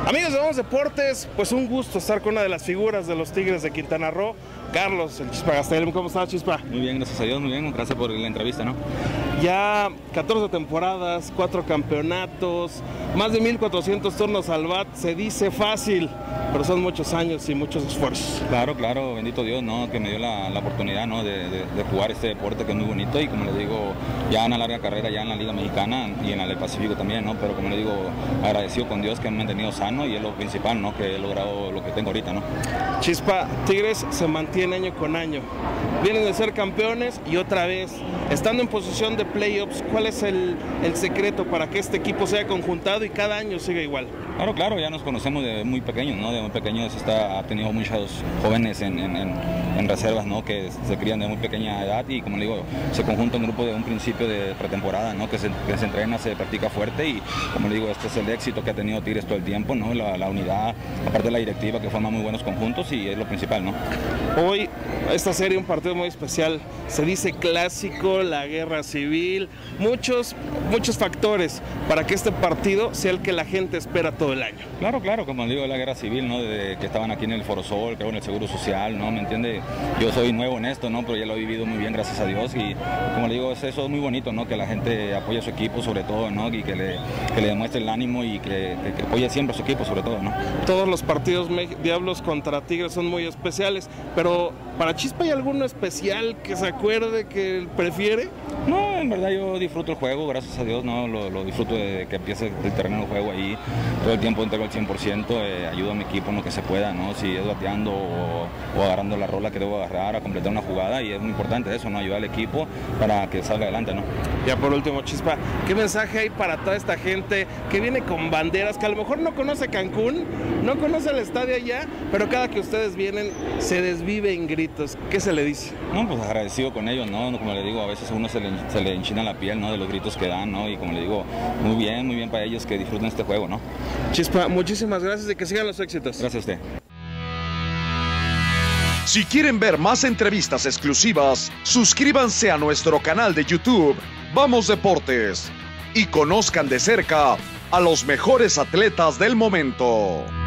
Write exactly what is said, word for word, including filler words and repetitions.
Amigos de Vamos Deportes, pues un gusto estar con una de las figuras de los Tigres de Quintana Roo, Carlos, el Chispa Gastelum. ¿Cómo estás, Chispa? Muy bien, gracias a Dios, muy bien, gracias por la entrevista, ¿no? Ya catorce temporadas, cuatro campeonatos, más de mil cuatrocientos turnos al bat, se dice fácil, pero son muchos años y muchos esfuerzos. Claro, claro, bendito Dios, ¿no? Que me dio la, la oportunidad, ¿no? De, de, de jugar este deporte que es muy bonito y, como les digo, ya una larga carrera ya en la Liga Mexicana y en la del Pacífico también, ¿no? Pero como les digo, agradecido con Dios que me han mantenido sano y es lo principal, ¿no? Que he logrado lo que tengo ahorita, ¿no? Chispa, Tigres se mantiene año con año. Vienen de ser campeones y otra vez, estando en posición de playoffs, ¿cuál es el, el secreto para que este equipo sea conjuntado y cada año siga igual? Claro, claro, ya nos conocemos de muy pequeños, ¿no? De muy pequeños está, ha tenido muchos jóvenes en, en, en, en reservas, ¿no? Que se crían de muy pequeña edad y, como le digo, se conjunta un grupo de un principio de pretemporada, ¿no? Que se, que se entrena, se practica fuerte y, como le digo, este es el éxito que ha tenido Tigres todo el tiempo, ¿no? La, la unidad, aparte de la directiva que forma muy buenos conjuntos y es lo principal, ¿no? Hoy, esta serie, un partido muy especial, se dice clásico, la guerra civil, muchos, muchos factores para que este partido sea el que la gente espera todo el año. Claro, claro, como digo, la guerra civil, ¿no? Desde que estaban aquí en el Foro Sol, creo en el Seguro Social, ¿no? ¿Me entiende? Yo soy nuevo en esto, ¿no? Pero ya lo he vivido muy bien, gracias a Dios y, como le digo, eso es muy bonito, ¿no? Que la gente apoye a su equipo, sobre todo, ¿no? Y que le, que le demuestre el ánimo y que, que, que apoye siempre a su equipo, sobre todo, ¿no? Todos los partidos Diablos contra Tigres son muy especiales, pero ¿para Chispa hay alguno especial que se acuerde, que prefiere? No, en verdad yo disfruto el juego, gracias a Dios, ¿no? Lo, lo disfruto de que empiece el terreno de juego ahí, todo el tiempo entrego el cien por ciento, eh, ayudo a mi equipo en lo que se pueda, ¿no? Si es bateando o, o agarrando la rola que debo agarrar, a completar una jugada y es muy importante eso, ¿no? Ayudar al equipo para que salga adelante, ¿no? Ya por último, Chispa, ¿qué mensaje hay para toda esta gente que viene con banderas, que a lo mejor no conoce Cancún, no conoce el estadio allá, pero cada que ustedes vienen se desvive en gritos? ¿Qué se le dice? No, pues agradecido con ellos, ¿no? Como le digo, a veces a uno se le, se le enchina la piel, ¿no? De los gritos que dan, ¿no? Y como le digo, muy bien, muy bien para ellos que disfruten este juego, ¿no? Chispa, muchísimas gracias y que sigan los éxitos. Gracias a usted. Si quieren ver más entrevistas exclusivas, suscríbanse a nuestro canal de YouTube, Vamos Deportes, y conozcan de cerca a los mejores atletas del momento.